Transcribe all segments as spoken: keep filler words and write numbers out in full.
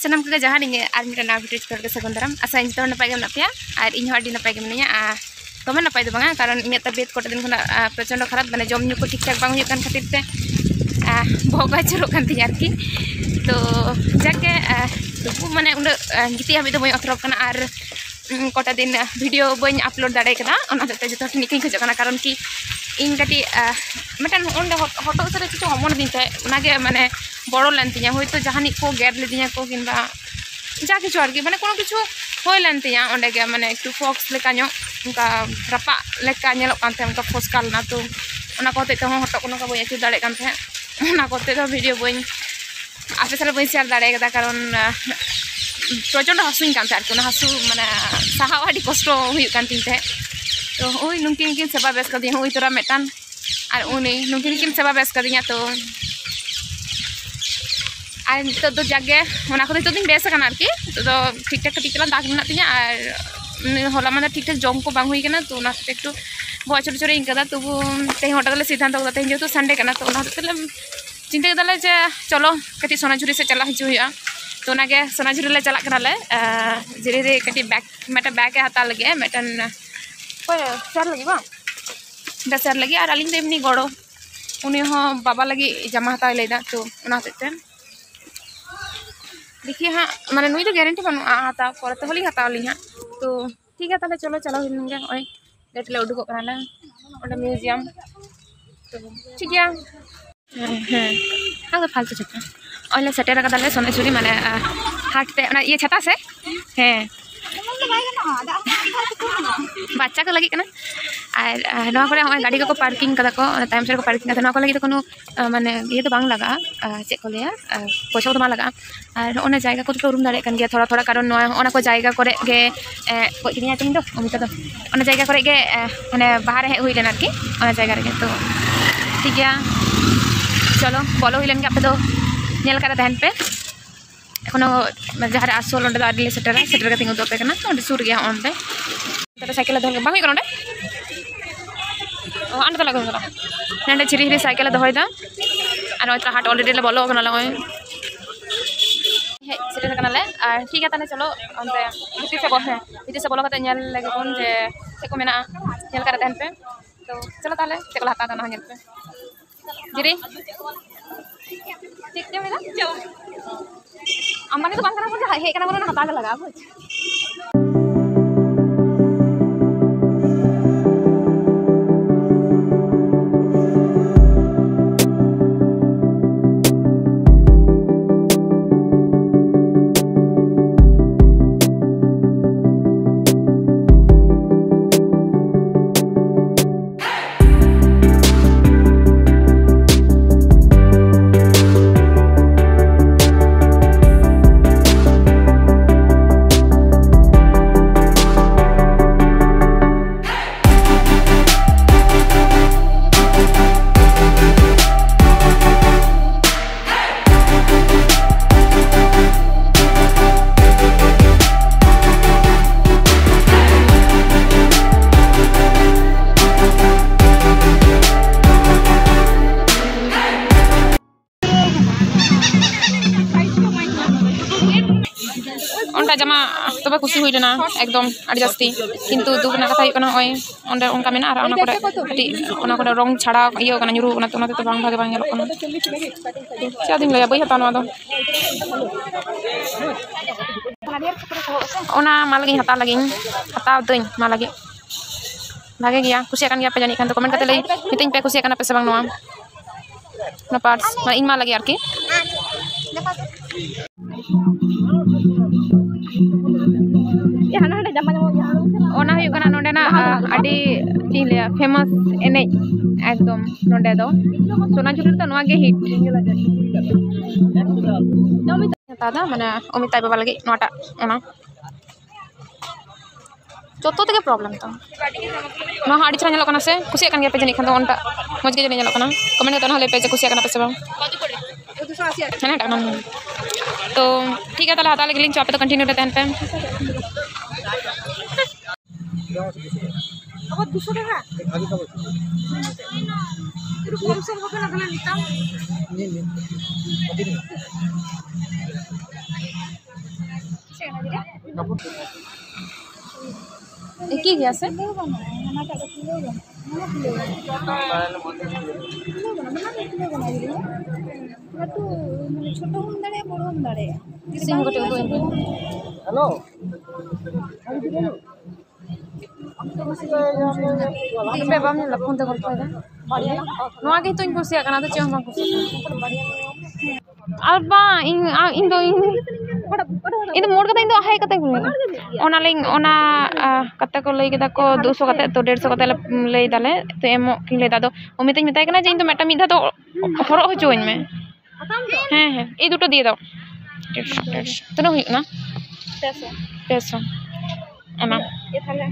sanam ko jahan ini ar mita na video channel ke sekondaram asa inj to napai gam napya ar inj hadi napai gam niya a tome napai do banga karon ini tabiat kota din khona prachondo kharap mane jom nyu ko ठीक ठाक bang huyuk kan khatir te boba churuk kan tinya arki to jake to mane unde giti habi do boy otrop kana ar kota din video boy upload dare kana ona te joto nikin khoj kana karon ki इन कटी mitten ओंडे हटो सरे किछु हमन दिनते उनागे माने बड़ो लेनतिया होयतो जहानी को गेर लेदिया को किंबा जा किछु आरकी माने कोनो किछु होय लेनतिया ओंडे गे माने एकटु फॉक्स लेका नो उनका रपा लेका नेलो कानते उनका फोस्काल ना तो ओना कोते तो हटो कोनो का बोय एकटु दाड़े कानते ओना कोते तो वीडियो बोय आफे सारे बोय शेयर दाड़े कदा कारण प्रचंड हसुइन कानते आरकी ओना हसु माने साहा आडी कष्ट हुयु कानतिते तो ओई नुकिन किन सेवा बेस कर दिया ओई तोरा मेटान और उनी नुकिन किन सेवा बेस कर दिया तो और तो तो जागे ओना को तो दिन बेस कना आरकी तो तो ठीक ठाक कटी चला दाग मेना तिया और होला माने ठीक ठाक जम को बांग हुई कना तो ओना एकटु बचर चोरे इनका तो ते होटल सिद्धांत होता है जो संडे कना तो ओना तले चिंता कदाले जे चलो कटी सोनाझुरी से चला हिजु हुआ तो ओनागे सोनाझुरी ले चला कनाले जिरे रे कटी बैग मेटा बैग हाता लगे मेटन शेयर लगी बा शेयर लगी और अलिंग एमनी गड़ो उनी हो बाबा लगी जमा हता लेदा तो उना हते देखिए हाँ माने नुई तो गारंटी बनु हता पर तो होली हता ली हाँ तो ठीक है ताले चलो चलो हिनगे ओय लेट ले उडुको कनाले ओडा म्यूजियम तो ठीक है हां हां तो फालतू छता ओले सेटेर कदाले सोनेचुरी माने हाट ते ओना ये छता से हैं बच्चा को लगी कना और नवा करे होय गाड़ी को पार्किंग कदा को टाइम से को पार्किंग कदा नवा को लगी तो कोनो माने ये तो बांग लगा चे को लिया पैसा तो मा लगा और ओना जायगा को तो रूम दाड़े कन गया थोड़ा थोड़ा कारण नवा ओना को जायगा करे गे को किनिया तिन दो अमिता दो ओना जायगा करे गे माने बाहर हे हुई लेना की ओना जायगा रे तो ठीक है चलो बोलो हुई लेन के आप तो नेल करा दहन पे एखोनो जहां आसोल ओंडे आडले सेटर सेटर का तिंगु दोपे कना ओंडे सुर गया ओंडे तले साइकिल दोहन बांग करोंडे ओ आंडे तला गला नंडे चिरी हिरी साइकिल दोहयदा और ओतरा हाट ऑलरेडी ले बोलो कना लय हे सेटर कना ले और ठीक है ताने चलो ओंडे बिति से बोल है बिति से बोलो कते नेल लगे कोन जे से को मेना नेल करा दहन पे तो चलो ताले से को हाता कना नेल पे जिरी ठीक है मेरा चलो अम्मा के दुकान करा बोल हे कना बोल हता लगा कुछ जमा तब खुशी हुई लेना एकदम अड़ी जास्ती किंतु दुख ना कथा कना ओय ओंडे उनका मेना आर ओना कोडे कटी ओना कोडे रंग छाड़ा इयो कना ᱧᱩᱨᱩ ओना तो ओना तो बांग भागे बांग गेलो कना चा दिन लया बई हता नवा दो ओना मा लगी हता लगी हता दई मा लगी भागे गया खुशी कान गया पे जानी कान तो कमेंट करते लई मिटिंग पे खुशी कान पे से बांग नवा ना पार्ट्स मा इन मा लगी आरकी ओना हुई कना नोंडे ना आडी चिले फेमस एने एकदम नोंडे दो सोनाझुरी तो नवा गे हिट दादा माने अमिताभ बाबा लगे नोटा ओना जोतो तके प्रॉब्लम तो नो आडी छरा नेलो कना से खुशी कान गे पे जनी खान तो ओनटा मज गे जनी नेलो कना कमेंट करते हले पे खुशी कान पे से बा है ना टाना तो ठीक है ताले हाता लगे लिंक पे तो कंटिन्यू रहते हैं पे अब दूसरा का एक ही गया से हेलो पे बाम ने लखन तो गल्प है नवा के तो कुसिया कना तो चेम कुसिया और बा इन इन दो इन मोड़ कते इन दो हाय कते ओना लिंग ओना कते को लई केदा को दो सौ कते तो डेढ़ सौ कते लई दाले तो एमो कि लई दा दो उमित मिताय कना जे इन तो मेटा मिधा तो हरो हचोइन में हैं हैं ए दुटो दिए दाओ तनो हुई ना पैसा ओना ये थाले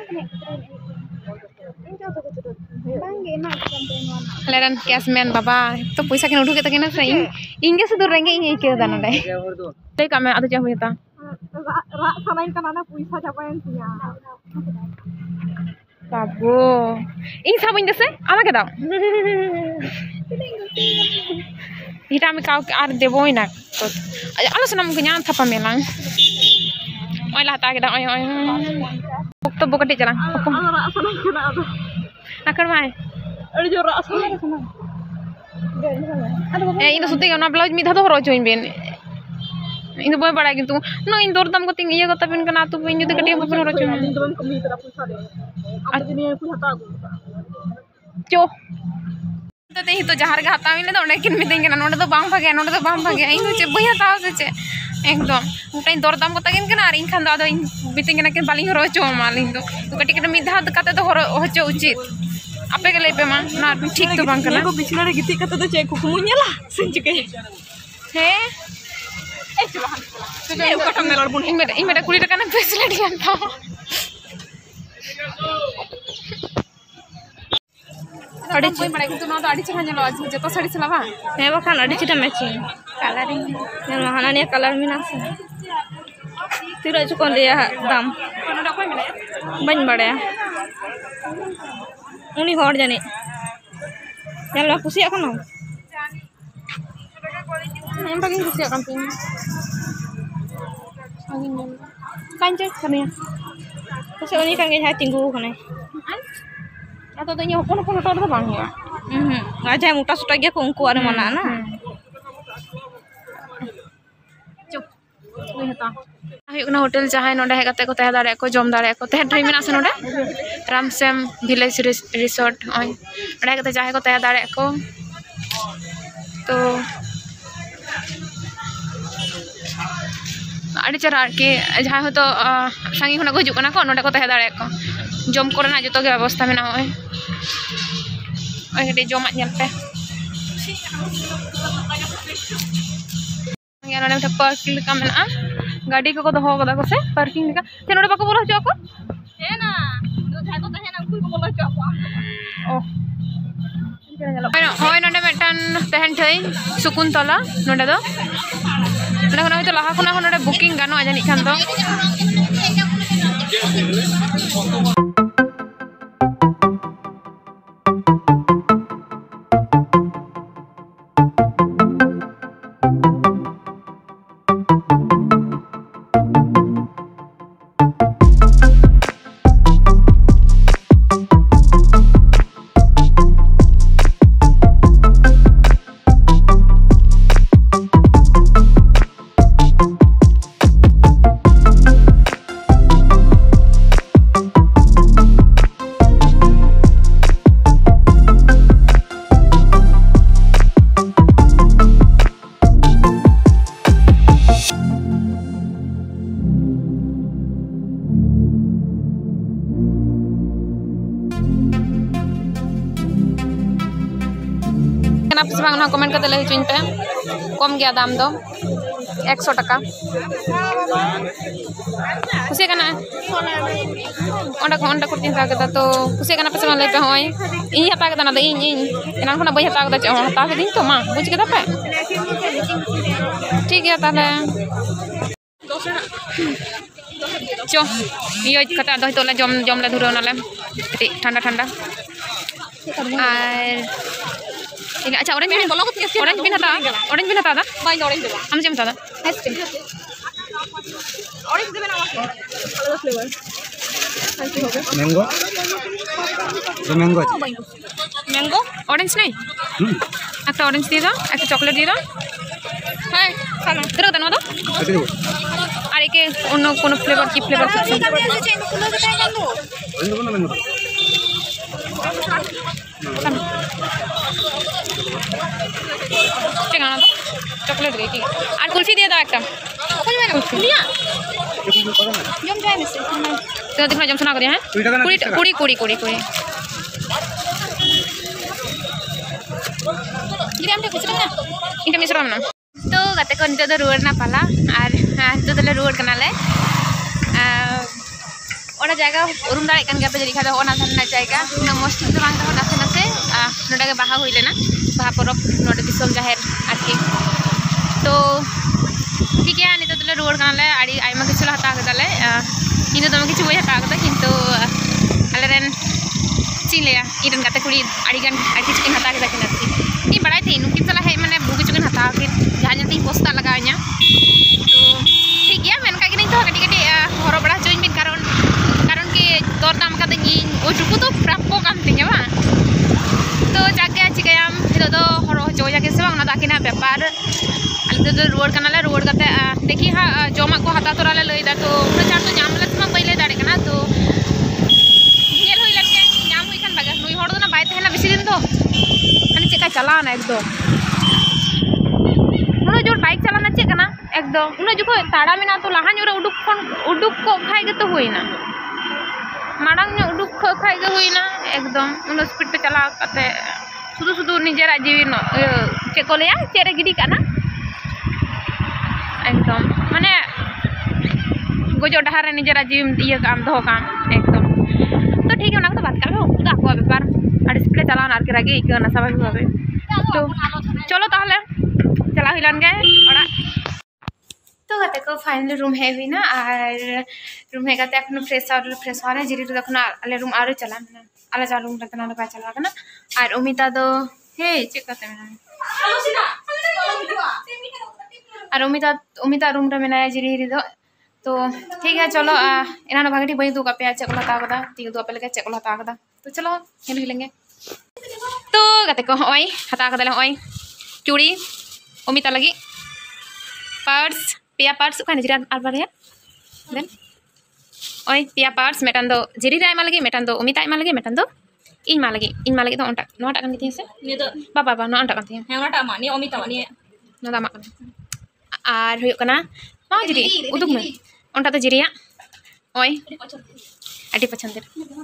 लेरन कैशमैन बाबा तो पैसा के उठू के तके ना सही इंगे से दूर रहेंगे इंगे के दाना दे ते का मैं आदो जा होता रा सनाइन का ना पैसा जाबायन तिया बाबू इन सब इन दसे आमा के दाओ इटा में काउ आर देबो इना तो आलो सनम को न्यान थापा मेलांग ओय ला ता के दा ओय ओय तो बकटे चला रा सनाइन के ना आदो akan mai ada jorok asal ada sana eh ini suti kan blouse mi dhado horo join ben ini boy pada gitu no in dor dam ko ting iya kata pin kana tu pin jodi kati horo horo join ini dom kami tera pulsa de apa jini aku hata agu cho तो ते तो जहार का हता मिले तो ओंडे किन मितें kana नोडे तो बांग भागे नोडे तो बांग भागे इन चे बया ताव से चे एकदम उटाई दर दाम को तगिन kana इन खान दो इन मितें kana किन बाली हरो चो मालिन तो तो कटी कटी मिधा कते तो हरो हचो उचित आपे के लेपे मा ना ठीक तो बांग kana को बिछला रे गिती कते तो चे को मुन्यला संचिके हे ए चला तो ए कटम मेलर बुन इन मेरे इन मेरे कुड़ी टका ना फैसिलिटी आता अड़ी कोई बड़ा किंतु ना तो अड़ी चला जलो आज जतो साड़ी चलावा हे बखान अड़ी चिटा मैचिंग कलरिंग ने महाना ने कलर मिना से तिरा जो कोन लिया दाम कोनडा कोई मिले बन बड़े उनी हर जाने चलो खुशी এখন हम बाकी खुशी kan pin angin kanjut kami खुशी उनी kan ge tinggu kane atau tuh nyokon pun udah udah bang ya, aja muka sudah dia kongku ada mana na, cuk, ini ta, ayo kena hotel jahai nonda hega teko teh dare ko jom dare ko teh dream ina nonda, Ramsem Village Resort, oi, nonda hega teh jahai ko teh dare ko, तो अड़ी चरा कि जहाँ हो तो सांगी होना को जुकना को नोडे को तहे दाड़े को जम कोरना जो तो व्यवस्था में ना होए ओए कटी जम आजल पे या नोडे में पार्किंग का मेना गाड़ी को को दो होगा को से पार्किंग का ते नोडे बाको बोलो चो को है ना तो जाय को तहे ना कुल को बोलो चो को ओ होय नोडे मेटन तहन थई सुकुंतला नोडे दो नोडे खना तो लाहा खना नोडे बुकिंग गानो आजानी खान तो कमेंट करते लई चुन पे कम गया दाम दो एक सौ टका खुशी करना ओंडा ओंडा कुर्तीन ता केदा तो खुशी करना पे ले पे होय इन हता केदा ना इन इन एना खना बई हता केदा च हता के दिन तो मा बुझ केदा पे ठीक है ताले चो यो कता दो तो ले जम जम ले धुरो ना ले ठंडा ठंडा और अच्छा ऑरेंज बिन ऑरेंज बिन हता ऑरेंज बिन हता बाय ऑरेंज दे हम जेम हता आइसक्रीम ऑरेंज देबे ना आलादा फ्लेवर आइसक्रीम হবে ম্যাঙ্গো ये ম্যাঙ্গো ম্যাঙ্গো অরেঞ্জ নেই একটা অরেঞ্জ দিয়ে দাও একটা চকলেট দিয়ে দাও হ্যাঁ খানা তেরো দাও না আচ্ছা দেবো আর একে অন্য কোন ফ্লেভার কি ফ্লেভার করছেন ঠিক আছে চকলেট দিয়ে ঠিক আর কুলফি দিয়ে দাও একটা তো দেখো জম শোনা করি হ্যাঁ কুড়ি কুড়ি কুড়ি কুড়ি কুড়ি इनका मिश्रा ना तो गाते को नितो रुआर ना पाला और नितो दले रुआर कनाले ओना जायगा उरुम दाड़े कान गया पे जरी खादो ओना धरना जायगा ना मस्त तो बांग तो नासे नासे नोडा के बाहा होई लेना बाहा परब नोडे दिसम जाहेर आरकी तो ठीक है नितो दले रुआर कनाले आड़ी आइमा किछु हता गदाले इन दम किछु बय हता गदा किंतु आलेरेन चिलेया इरन गाते कुड़ी आड़ी गान आड़ी किछु किन हता गदा किन आरकी नी बड़ाई थी नुकिन सला है माने बुगी चुकिन हता के जहां ती पोस्ता लगाव냐 तो ठीक गया मेन का कि तो कटी कटी हरो बड़ा जोइन बिन कारण कारण कि तोर दाम का दंगी ओ चुकु तो प्राप्त कान तिnya बा तो जाके चिकयाम हितो तो हरो जोया के से बांग ना दाकिना व्यापार आले तो रोड कनाले रोड कते देखी हा जोमा को हता तोराले लई दा तो प्रचार तो जाम लत मा पहिले दाड़े कना तो नेल होई लगे जाम होई खान बागा नुई हड़ दो ना बाय तेना बेसी दिन तो चेका चलाना एकदम उन जो बाइक चलाना चेकना एकदम उन जो ताड़ा में तो लहा रे उडुक उडुक को खाई गे तो हुईना माड़ांग उडुक खाई गे हुईना एकदम उन स्पीड पे चला करते सुदू सुदू निजेरा जीवी चे को लिया चेरे गिडी काना एकदम माने गोजो डहार रे निजेरा जीवी ये काम दो काम एकदम तो ठीक है ना तो बात कर लो उदा को व्यापार और स्पीड चलाना आर के रागे एक ना स्वाभाविक भावे तो चलो ताहले चला हिलान गए ओड़ा तो गाते को फाइनली रूम है हुई ना और रूम है गाते अपन फ्रेश और फ्रेश होने जिरी तो देखना अले रूम आरो चला ना अले जा रूम रतना ना चला ना और उमिता तो हे चेक करते में और उमिता उमिता रूम रे मेना जिरी हिरी दो तो ठीक है चलो इना ना भागटी बई दो का पे चेक लता कदा ती दो पे लगे चेक लता कदा तो चलो हिल हिलेंगे तो गाते को ओई हता कदले ओई चूड़ी उमिता लगी पर्स पिया पर्स का निजरा आर है देन ओई पिया पर्स मेटन दो जिरी राय मा लगी मेटन दो उमिता मा लगी मेटन दो इन मा लगी इन मा लगी तो ओंटा नोटा कान गती से नि तो बाबा बाबा नो ओंटा कान ती हे ओंटा मा नि उमिता मा नि नो दामा आर हुयो कना मा जिरी उदुक में ओंटा तो जिरिया ओई अडी पसंद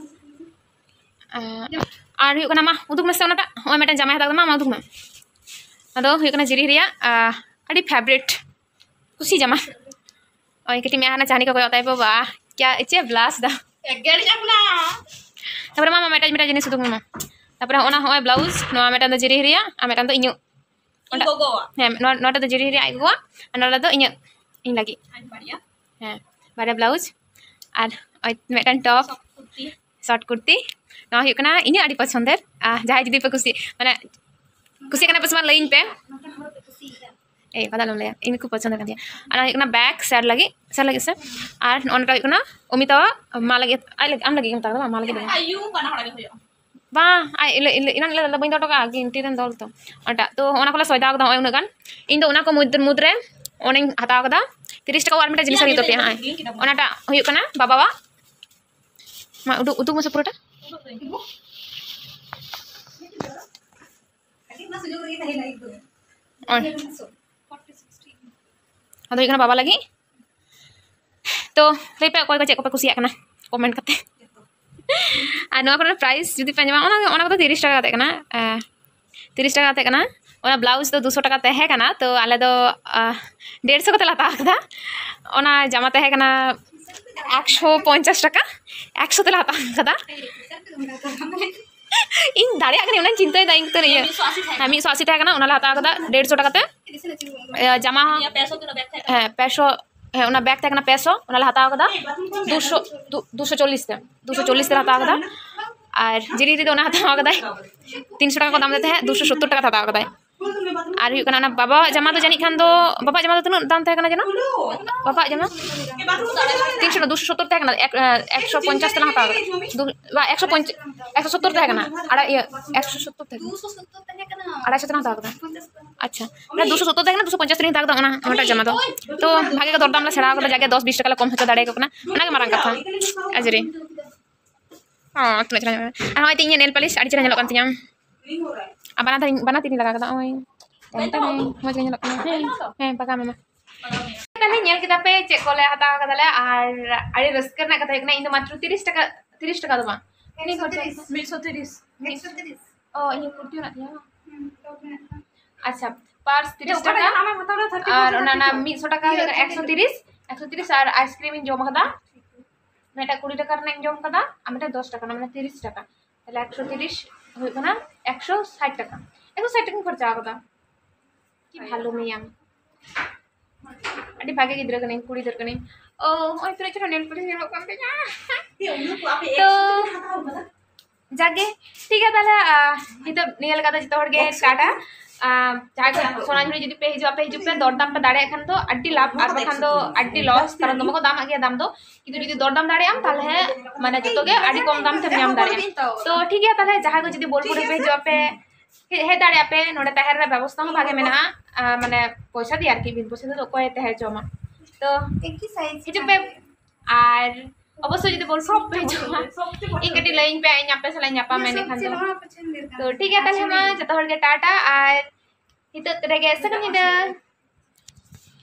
और हुयो कना मा उदुक में से ओनाटा ओय मेटन जामा हता मा मा उदुक में अदो हुयो कना जिरी रिया अडी फेवरेट कुसी जामा ओय केटी में आना चाहनी का कोई होता है बाबा क्या इचे ब्लास दा एगेड़ जापना तबरे मामा मेटा मेटा जिनिस उदुक में तबरे ओना होय ब्लाउज नो मेटन द जिरी रिया आ मेटन द इñu ओंटा हे नोटा द जिरी रिया आई गोवा अनला द इñu इन लगी हे बारे ब्लाउज और ओय मेटन टॉप शॉर्ट कुर्ती ना हुयो कना इने आडी पसंदेर जहां जदी पे कुसी माने कुसी कना पसमान लाइन पे ए कदा लम ले इनको पसंद कर दिया और हुयो कना बैक साइड लगी साइड लगी से और ओनटा हुयो कना उमिता मा लगी आई लगी आम लगी हम ता मा लगी आयु कना हड़ा हुयो बा आई इना ले बइन तो का गिनती रन दल तो ओटा तो ओना कोला सयदा कदा ओय उनगान इन दो ओना को मुद्र मुद्रे ओने हता कदा तीस टका वार मेटा जिनिस हरि तो पे हां ओनाटा हुयो कना बाबा वा मा उदु उदु मसे पुरोटा अदो इकना बाबा लगी तो रेपे कोई को चेक को कुसिया कना कमेंट करते आ नो कोन प्राइस जदी पे जमा ओना ओना को तीस टका कते कना तीस टका कते कना ओना ब्लाउज तो दो सौ टका ते है कना तो आले दो डेढ़ सौ कते लाता कदा ओना जमा ते है कना एक सौ पचास टका एक सौ ते लाता कदा इन दाड़े आगने उना चिंता दा इन तरे हम सौ अस्सी टका ना उना लाता कदा डेढ़ सौ टका ते जमा पैसो तो बैग है पैसो है उना बैग तक ना पैसो उना लाता कदा दो सौ दो सौ चालीस ते दो सौ चालीस ते लाता कदा और जिरी रे दोना हताव कदाय तीन सौ टाका को दाम देते हैं दो सौ सत्तर टाका हताव कदाय और हुई कना बाबा जमा तो जानी खान दो बाबा जमा तो तीन दाम तहे कना जनो बाबा जमा तीन सौ दो सौ सत्तर तहे कना एक सौ पचास तना हताव बा एक सौ एक सौ सत्तर तहे कना आड़ा ये एक सौ सत्तर तहे आड़ा सौ तना हताव कदा अच्छा ना दो सौ सत्तर तहे कना दो सौ पचास तना हताव कदा ओना जमा दो तो भागे का दरदाम ला छेड़ा कदा जाके दस बीस टाका कम हचो दाड़े को कना ओना के मारांग कथा अजरी हां तुम चला हां तीन नेल पालिश आड़ी चला ñelok kan tiñam abana tadi bana tini laga kata oi tante nih mau ñelok kan eh pakai mama tadi ñel kita pe cek kole hata kata le ar ari rasker na kata ikna indo matru tiris taka tiris taka do bang ini khorcha एक सौ तीस एक सौ तीस oh ini kurti na tiya acha pars tiris taka ar ona na एक सौ taka एक सौ तीस एक सौ तीस ar ice cream in jom kada मेटा कुड़ी टाका रना जम कदा आमेटा दस टाका ना तीस टाका ताले एक सौ तीस होय कना एक सौ साठ टाका एक सौ साठ टाका खर्चा कदा कि भालो मियाम अडी भागे गिद्रा कने कुड़ी दर कने ओ ओय तरे छोटा नेल पॉलिश नेल कम पे तो जागे ठीक है ताले हित नेल कदा जतो हर गे काटा जागे सोना झुरी जदी पे हिजु पे हिजु पे दरदाम पे दाड़े खान तो अड्डी लाभ आर बखान दो अड्डी लॉस कारण दमको दाम आगे दाम दो किंतु जदी दरदाम दाड़े आम ताले माने जतो गे अड्डी कम दाम ते नाम दाड़े तो ठीक है ताले जहां को जदी बोलपुर पे हिजु पे हे दाड़े पे नोडे तहर रे व्यवस्था हो भागे मेना माने पैसा दि आर की बिन पैसा तो कोय तहे जमा तो एक ही साइज हिजु पे आर अवश्य जदी बोलपुर पे जमा इकटी लाइन पे इन पे सला न्यापा मैंने खान तो ठीक है ताले मा जतो हर गे टाटा आर हित तरेगे सकम निदा